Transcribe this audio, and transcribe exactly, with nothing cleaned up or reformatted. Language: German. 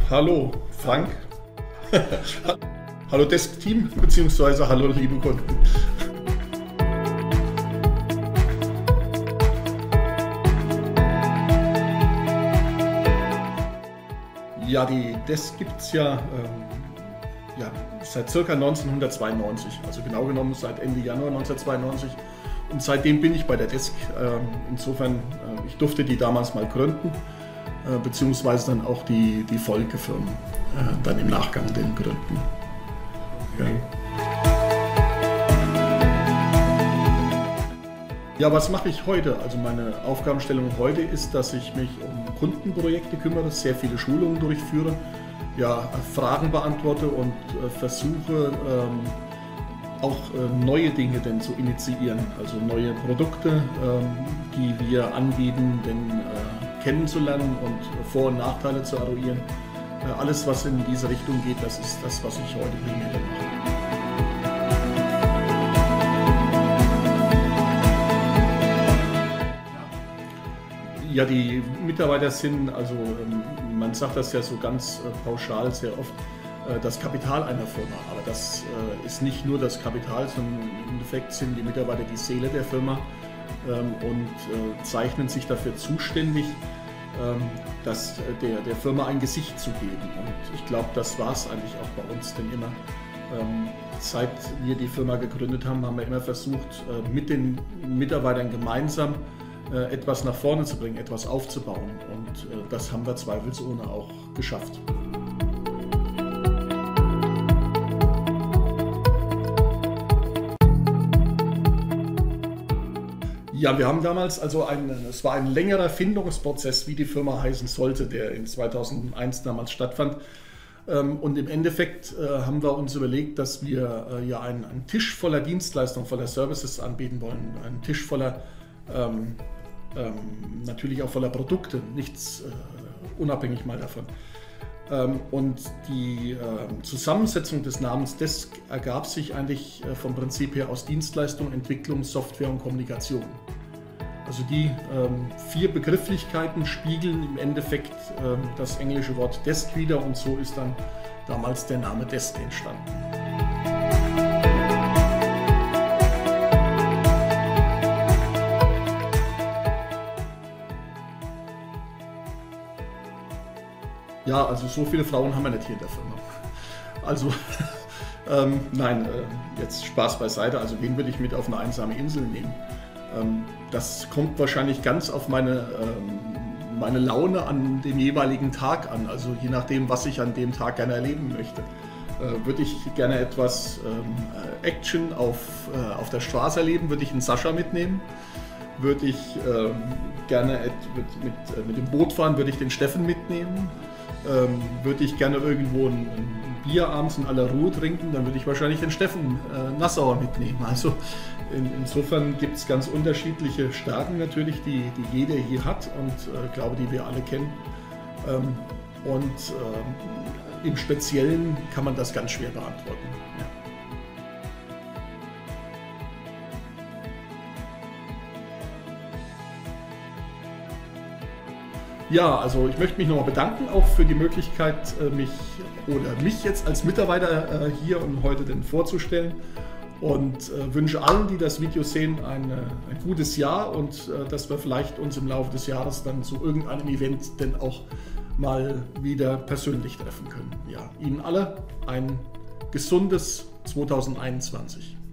Hallo Frank, hallo Desk-Team bzw. hallo liebe Kunden. Ja, die Desk gibt es ja, ähm, ja seit ca. neunzehnhundertzweiundneunzig, also genau genommen seit Ende Januar neunzehnhundertzweiundneunzig. Und seitdem bin ich bei der Desk. Ähm, insofern, äh, ich durfte die damals mal gründen, äh, beziehungsweise dann auch die, die Folgefirmen äh, dann im Nachgang den gründen. Okay. Ja, was mache ich heute? Also meine Aufgabenstellung heute ist, dass ich mich um Kundenprojekte kümmere, sehr viele Schulungen durchführe, ja, Fragen beantworte und äh, versuche ähm, auch äh, neue Dinge denn zu initiieren, also neue Produkte, ähm, die wir anbieten, denn äh, kennenzulernen und Vor- und Nachteile zu eruieren. Äh, alles, was in diese Richtung geht, das ist das, was ich heute primär mache. Ja, die Mitarbeiter sind, also man sagt das ja so ganz pauschal sehr oft, das Kapital einer Firma. Aber das ist nicht nur das Kapital, sondern im Endeffekt sind die Mitarbeiter die Seele der Firma und zeichnen sich dafür zuständig, dass der, der Firma ein Gesicht zu geben. Und ich glaube, das war es eigentlich auch bei uns, denn immer, seit wir die Firma gegründet haben, haben wir immer versucht, mit den Mitarbeitern gemeinsam etwas nach vorne zu bringen, etwas aufzubauen. Und das haben wir zweifelsohne auch geschafft. Ja, wir haben damals, also ein, es war ein längerer Findungsprozess, wie die Firma heißen sollte, der in zweitausendeins damals stattfand. Und im Endeffekt haben wir uns überlegt, dass wir ja einen, einen Tisch voller Dienstleistungen, voller Services anbieten wollen, einen Tisch voller ähm, Ähm, natürlich auch voller Produkte, nichts äh, unabhängig mal davon. Ähm, und die äh, Zusammensetzung des Namens Desk ergab sich eigentlich äh, vom Prinzip her aus Dienstleistung, Entwicklung, Software und Kommunikation. Also die ähm, vier Begrifflichkeiten spiegeln im Endeffekt äh, das englische Wort Desk wider und so ist dann damals der Name Desk entstanden. Ja, also so viele Frauen haben wir nicht hier in der Firma. Also, ähm, nein, äh, jetzt Spaß beiseite, also wen will ich mit auf eine einsame Insel nehmen? Ähm, das kommt wahrscheinlich ganz auf meine, ähm, meine Laune an dem jeweiligen Tag an, also je nachdem, was ich an dem Tag gerne erleben möchte. Äh, würde ich gerne etwas ähm, Action auf, äh, auf der Straße erleben, würde ich einen Sascha mitnehmen. Würde ich ähm, gerne mit, mit, mit dem Boot fahren, würde ich den Steffen mitnehmen. Ähm, würde ich gerne irgendwo ein, ein Bier abends in aller Ruhe trinken, dann würde ich wahrscheinlich den Steffen äh, Nassauer mitnehmen. Also in, insofern gibt es ganz unterschiedliche Stärken natürlich, die, die jeder hier hat und äh, glaube, die wir alle kennen. Ähm, und äh, im Speziellen kann man das ganz schwer beantworten. Ja. Ja, also ich möchte mich nochmal bedanken, auch für die Möglichkeit, mich oder mich jetzt als Mitarbeiter hier und heute denn vorzustellen und wünsche allen, die das Video sehen, ein, ein gutes Jahr und dass wir vielleicht uns im Laufe des Jahres dann zu irgendeinem Event denn auch mal wieder persönlich treffen können. Ja, Ihnen alle ein gesundes zweitausendeinundzwanzig.